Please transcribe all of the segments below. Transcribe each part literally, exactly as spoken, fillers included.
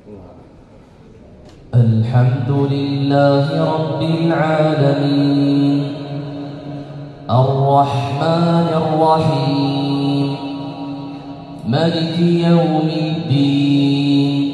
الحمد لله رب العالمين الرحمن الرحيم مالك يوم الدين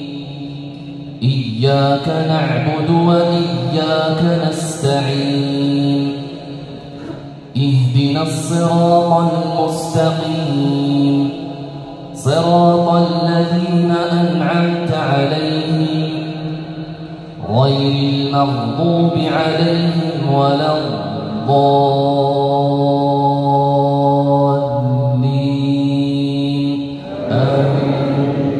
إياك نعبد وإياك نستعين اهدنا الصراط المستقيم صراط الذين أنعمت عليهم غير المغضوب عليهم ولا الضالين آمين.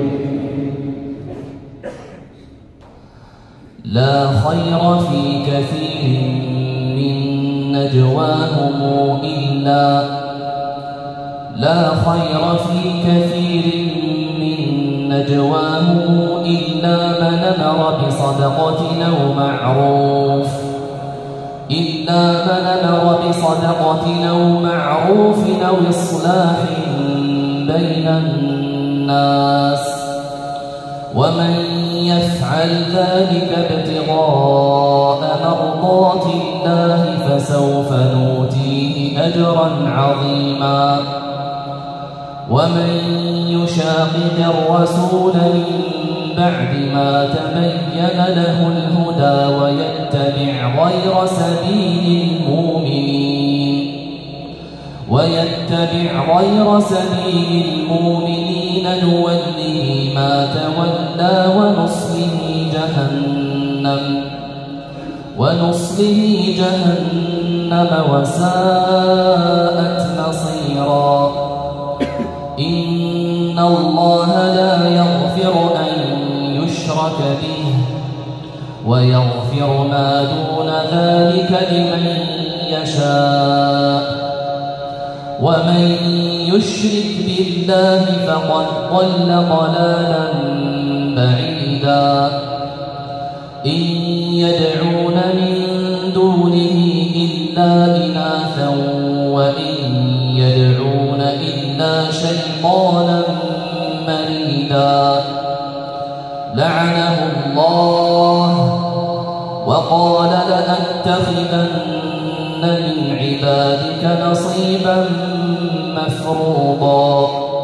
لا خير في كثير من نجواهم إلا لا خير في كثير من نجواهم إلا من أمر بصدقة أو معروف إلا من أمر بصدقة أو معروف أو إصلاح بين الناس ومن يفعل ذلك ابتغاء مرضات الله فسوف نؤتيه أجرا عظيما. ومن يشاقق الرسول من بعد ما تبين له الهدى ويتبع غير سبيل المؤمنين ويتبع غير سبيل المؤمنين نوله ما تولى ونصله جهنم ونصله جهنم وساءت مصيرا. إن الله لا يغفر أن يشرك به ويغفر ما دون ذلك لمن يشاء ومن يشرك بالله فقد ضل ضلالا بعيدا. إن يدعون من دونه إلا إناثا وإن يدعون إلا شيطانا مريدا لعنه الله وقال لأتخذن من عبادك نصيبا مفروضا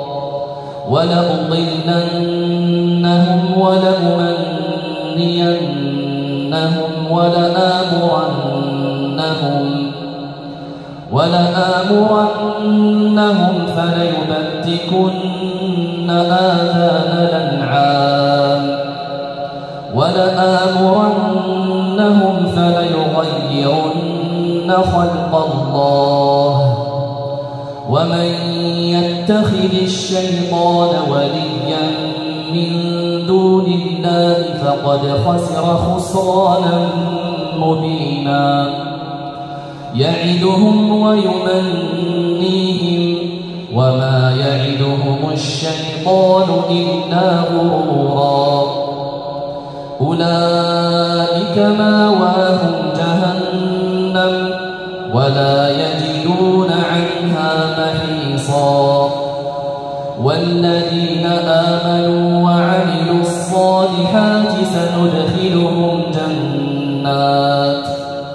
ولأضلنهم ولأمنينهم ولآمرنهم ولآمرنهم فليبتكن آذان الأنعام ولآمرنهم فليغيرن خلق الله ومن يتخذ الشيطان وليا من دون الله فقد خسر خسرانا مبينا. يعدهم ويمنيهم وما يعدهم الشيطان إلا غرورا. أولئك مأواهم جهنم ولا يجدون عنها محيصا. والذين آمنوا وعملوا الصالحات سندخلهم جنات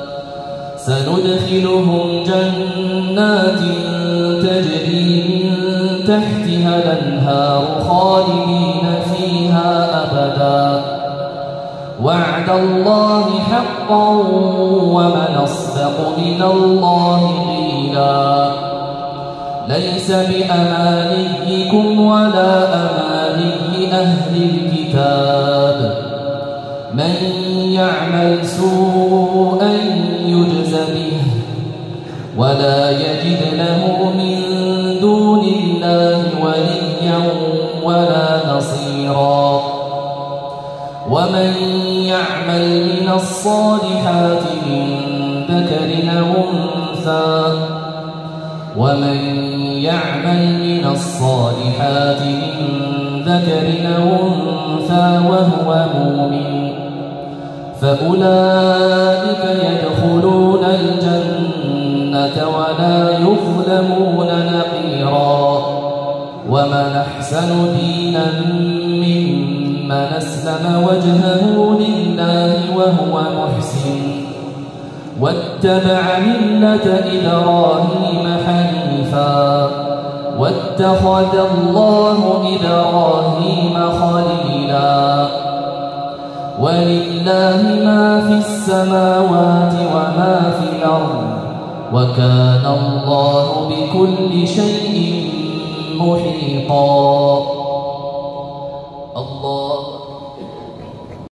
سندخلهم جنات تجري من تحتها الأنهار خالدين فيها أبدا. وعد الله حقا ومن أصدق من الله قيلا. ليس بأمانيكم ولا أماني أهل الكتاب من يعمل سوءا يجز به ولا يجد له من دون الله وليا ولا نصيرا. ومن يعمل من الصالحات من ذكر أو أنثى ومن يعمل من الصالحات من ذكر أو أنثى وهو مؤمن فأولئك يدخلون الجنة ولا يظلمون نقيرا. ومن أحسن دينا ممن من أسلم وجهه لله وهو محسن واتبع ملة إبراهيم حنيفا واتخذ الله إبراهيم خليلا ولله ما في السماوات وما في الأرض وكان الله بكل شيء محيطا.